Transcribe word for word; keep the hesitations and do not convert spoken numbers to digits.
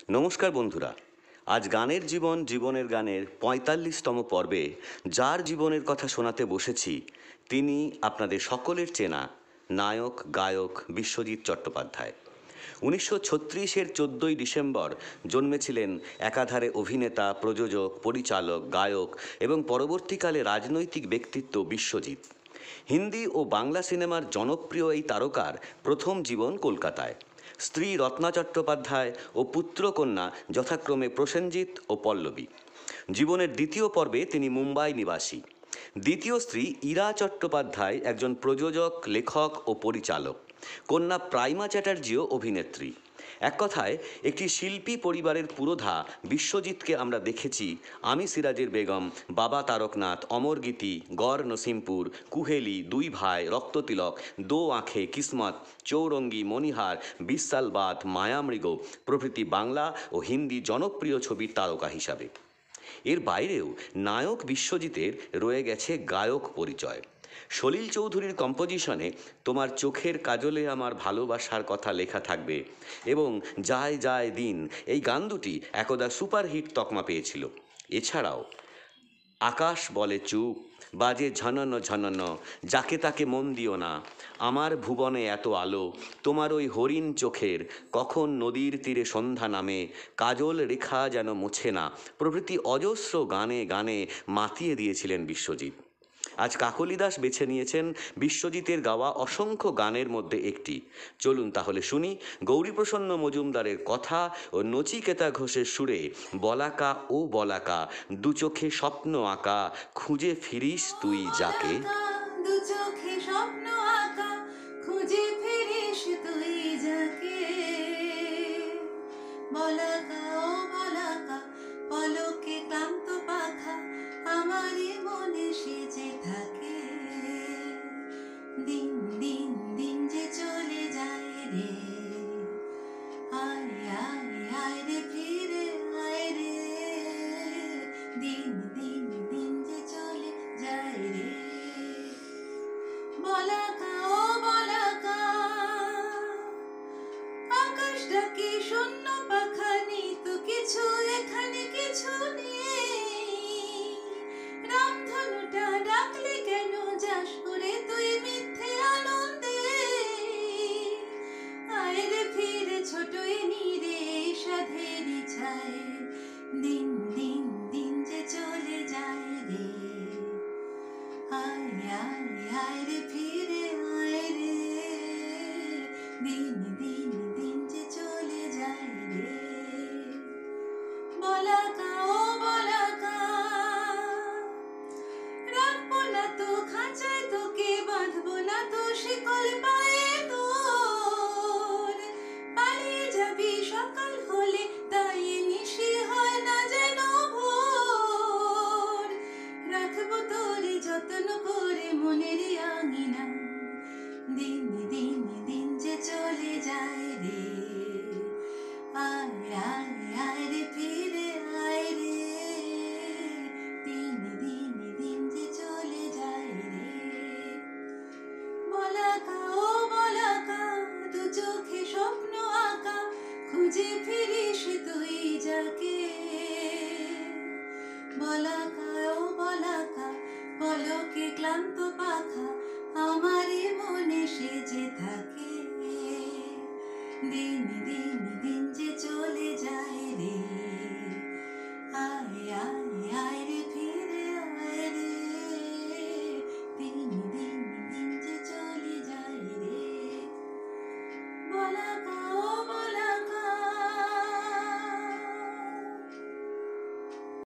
নমস্কার বন্ধুরা। আজ গানের জীবন জীবনের গানের পঁয়তাল্লিশতম পর্বে যার জীবনের কথা শোনাতে বসেছি তিনি আপনাদের সকলের চেনা নায়ক গায়ক বিশ্বজিৎ চট্টোপাধ্যায়। উনিশশো ছত্রিশের চোদ্দোই ডিসেম্বর জন্মেছিলেন একাধারে অভিনেতা, প্রযোজক, পরিচালক, গায়ক এবং পরবর্তীকালে রাজনৈতিক ব্যক্তিত্ব বিশ্বজিৎ। হিন্দি ও বাংলা সিনেমার জনপ্রিয় এই তারকার প্রথম জীবন কলকাতায়। স্ত্রী রত্না চট্টোপাধ্যায় ও পুত্রকন্যা যথাক্রমে প্রসেনজিৎ ও পল্লবী। জীবনের দ্বিতীয় পর্বে তিনি মুম্বাই নিবাসী। দ্বিতীয় স্ত্রী ইরা চট্টোপাধ্যায় একজন প্রযোজক, লেখক ও পরিচালক। কন্যা প্রাইমা চ্যাটার্জিও অভিনেত্রী। এক কথায় একটি শিল্পী পরিবারের পুরোধা বিশ্বজিৎকে আমরা দেখেছি আমি সিরাজের বেগম, বাবা তারকনাথ, অমরগীতি, গড় নসিমপুর, কুহেলি, দুই ভাই, রক্ততিলক, দো আঁখে, কিসমত, চৌরঙ্গি, মণিহার, বিশালবাদ, মায়ামৃগ প্রভৃতি বাংলা ও হিন্দি জনপ্রিয় ছবির তারকা হিসাবে। এর বাইরেও নায়ক বিশ্বজিতের রয়ে গেছে গায়ক পরিচয়। সলিল চৌধুরীর কম্পোজিশনে তোমার চোখের কাজলে আমার ভালোবাসার কথা লেখা থাকবে এবং যায় যায় দিন এই গান দুটি একদা সুপারহিট তকমা পেয়েছিল। এছাড়াও আকাশ বলে চুপ, বাজে ঝনন ঝনন, যাকে তাকে মন দিও না, আমার ভুবনে এত আলো, তোমার ওই হরিণ চোখের, কখন নদীর তীরে সন্ধ্যা নামে, কাজল রেখা যেন মোছে না প্রভৃতি অজস্র গানে গানে মাতিয়ে দিয়েছিলেন বিশ্বজিৎ। আজ কাকলি দাস বেছে নিয়েছেন বিশ্বজিতের গাওয়া অসংখ্য গানের মধ্যে একটি। চলুন তাহলে শুনি গৌরীপ্রসন্ন মজুমদারের কথা ও নচিকেতা ঘোষের সুরে বলাকা ও বলাকা, দু চোখে স্বপ্ন আঁকা, খুঁজে ফিরিস তুই যাকে। দু চোখে স্বপ্ন আঁকা, খুঁজে ফিরিস তুই যাকে। বলাকা ও বলাকা, পলকে ক্লান্ত পাখা, আমারই মনে সেজে থাকে। দিন দিন দিন যে চলে যায় রে, আয় আয় আয় রে ফিরে আয় রে, দিন দিন দিন যে চলে যায় রে। বলাকা ও বলাকা, আকাশটা কি শূন্য পাখানি, তো কিছু এখানে কিছু নেই। রামধনুটা ডাকলে কেন যাস করে তুই মিথ্যে আনন্দে। আয় রে ফিরে ছোটই নীরে সাধের ছায়, দিন দিন দিন যে চলে যায় রে, আয় আয় আয় রে ফিরে আয় রে, দিন দিন দিন যে চলে যায় রে। বলাকা ও বলাকা, রাখবো না তো খাঁচায় তোকে, বাঁধবো না তো শিকল পায়ে তোর, পালিয়ে যাবি সকাল হলে, তাই নিশি হয় না যেন ভোর। রাখবো তোরে যত্ন করে মনের আঙিনা, দিন দিন দিন যে চলে যায় রে, আয় আয় আয় রে ফিরে আয় রে, দিন দিন দিন যে চলে যায় রে। বলাকা ও বলাকা, দু চোখে স্বপ্ন আঁকা, খুঁজে ফিরিস তুই যাকে। বলাকা ও বলাকা, পলকে ক্লান্ত পাখা, আমারই মনে সেজে থাকে। দিন দিন দিন